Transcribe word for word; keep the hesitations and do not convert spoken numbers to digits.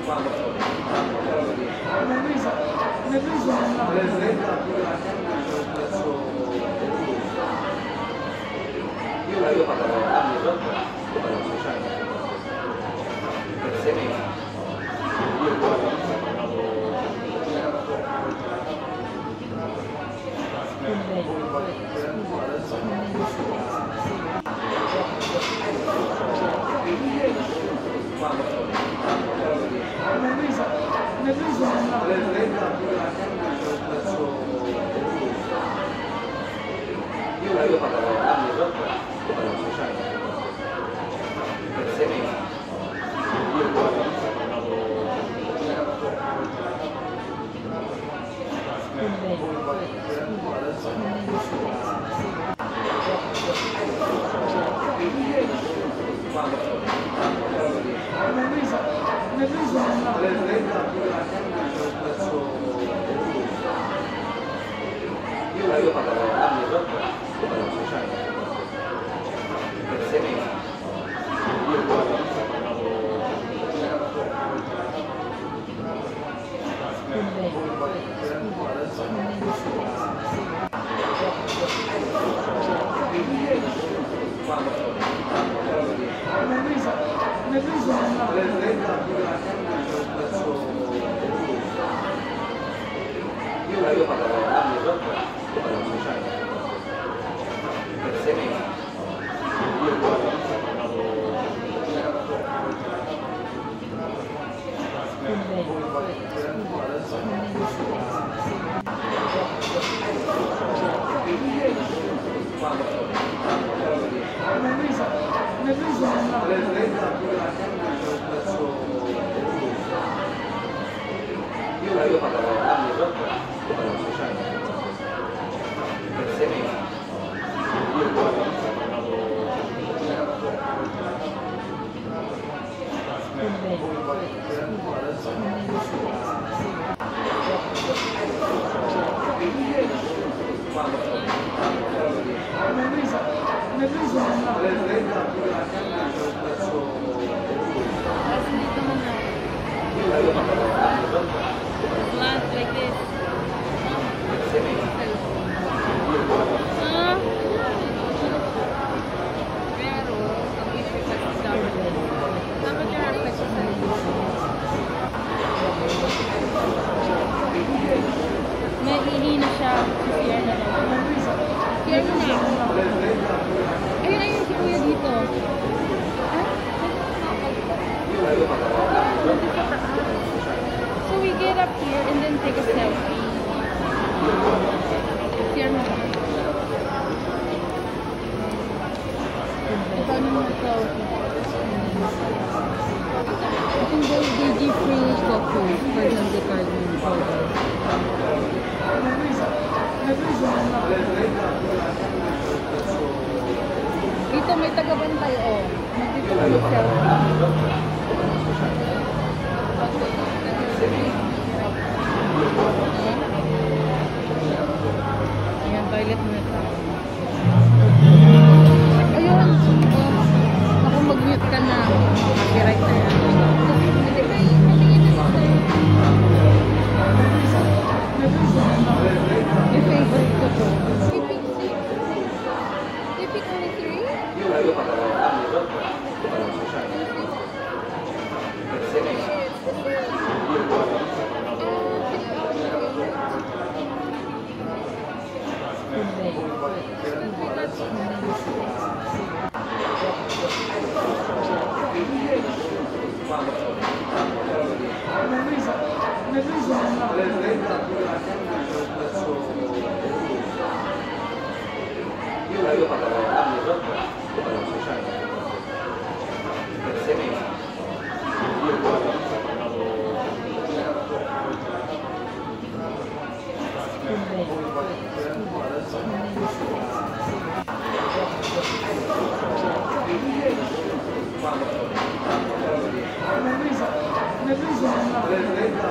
Io la io parlo anni dopo, parlo sociale. Per sei mesi. Io guardo, io la io parlo anni dopo, parlo sociale. Per sei mesi. Io guardo, io la io parlo anni dopo, parlo sociale. Per sei mesi. Io guardo, io la io parlo anni dopo, parlo sociale. Per sei mesi. Io guardo, io la io parlo anni dopo, parlo sociale. Per sei mesi. Io guardo, Plant like this. Huh? Pero, ang issue kasi sa government. Dapat yung aspect sa sarili. Nahihina siya. Siya na lang. Siya na lang. Ayun, ayun si Kuya dito. So we get up here and then take a selfie. Here na lang. Paano mo ito? I think they, they give free coffee for them the card holder. Dito may tagabantay oh. Nandito ka mag-selfie. Ayan, toilet mo ito. Ayun! Ako mag-mute ka na. Copyright na yan. Yung favorite ko to. You pick six? You pick only three? Io la io parlo anni dopo, parlo sociale. Per sei mesi. Io guardo, io la io parlo anni dopo, parlo sociale. Per sei mesi. Io guardo, io